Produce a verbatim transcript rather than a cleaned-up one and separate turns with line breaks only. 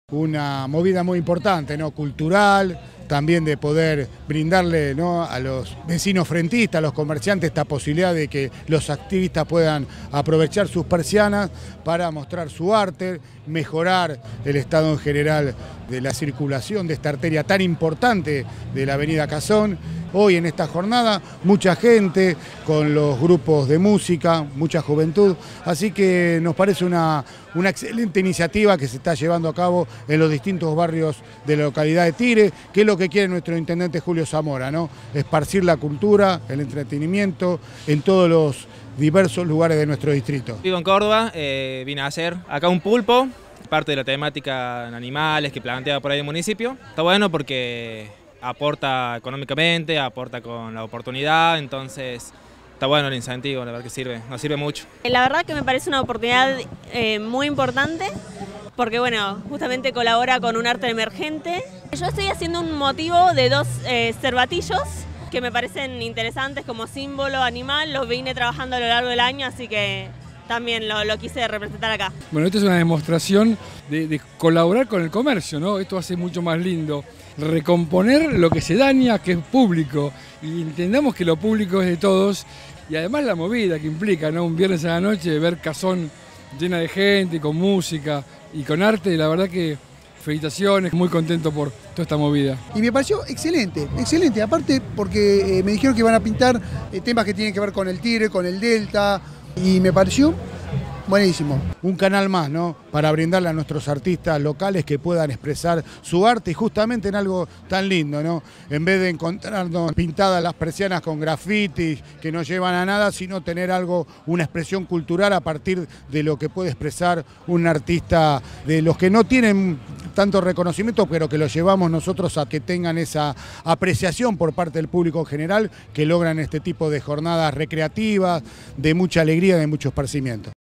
Una movida muy importante, ¿no? Cultural, también de poder brindarle, ¿no?, a los vecinos frentistas, a los comerciantes, esta posibilidad de que los activistas puedan aprovechar sus persianas para mostrar su arte, mejorar el estado en general de la circulación de esta arteria tan importante de la avenida Cazón. Hoy en esta jornada mucha gente con los grupos de música, mucha juventud, así que nos parece una, una excelente iniciativa que se está llevando a cabo en los distintos barrios de la localidad de Tigre, que es lo que quiere nuestro intendente Julio Zamora, ¿no? Esparcir la cultura, el entretenimiento en todos los diversos lugares de nuestro distrito.
Vivo en Córdoba, eh, vine a hacer acá un pulpo, parte de la temática en animales que plantea por ahí el municipio. Está bueno porque aporta económicamente, aporta con la oportunidad, entonces está bueno el incentivo, la verdad que sirve, nos sirve mucho.
La verdad que me parece una oportunidad eh, muy importante porque bueno, justamente colabora con un arte emergente. Yo estoy haciendo un motivo de dos eh, cervatillos que me parecen interesantes como símbolo animal, los vine trabajando a lo largo del año, así que también lo, lo quise representar acá.
Bueno, esto es una demostración de, de colaborar con el comercio, ¿no? Esto hace mucho más lindo. Recomponer lo que se daña, que es público, y entendamos que lo público es de todos, y además la movida que implica, ¿no? Un viernes a la noche, ver Cazón llena de gente, con música y con arte, la verdad que felicitaciones, muy contento por toda esta movida.
Y me pareció excelente, excelente, aparte porque eh, me dijeron que van a pintar eh, temas que tienen que ver con el Tigre, con el Delta, y me pareció buenísimo.
Un canal más, ¿no?, para brindarle a nuestros artistas locales que puedan expresar su arte y justamente en algo tan lindo, ¿no? En vez de encontrarnos pintadas las persianas con grafitis que no llevan a nada, sino tener algo, una expresión cultural a partir de lo que puede expresar un artista, de los que no tienen tanto reconocimiento, pero que lo llevamos nosotros a que tengan esa apreciación por parte del público en general, que logran este tipo de jornadas recreativas, de mucha alegría, de mucho esparcimiento.